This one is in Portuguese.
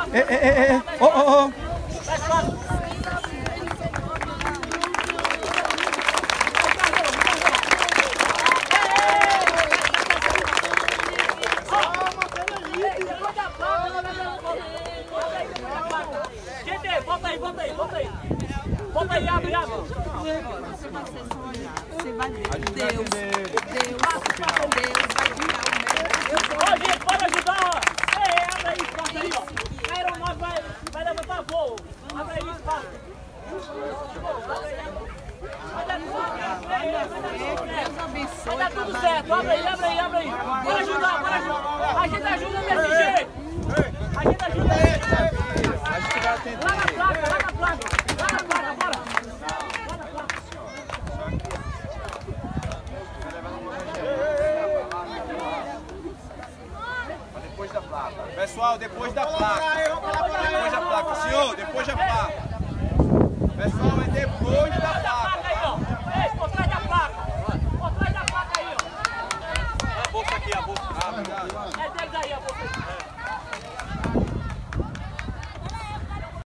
Oh. Gente, volta aí. Volta aí, abre. Você vai ver. Deus vai ganhar o meu. Ó, gente, pode ajudar, ó. Abre aí, espaço aí, ó. A aeronave vai levantar voo. Abre aí, espaço. Vai dar tudo certo. Abre aí. Bora ajudar. A gente ajuda desse jeito. A gente ajuda desse jeito. A gente vai tentar. Lá na placa, bora. Depois da placa. Pessoal, depois da placa. Senhor, depois da placa. Pessoal, é depois da placa.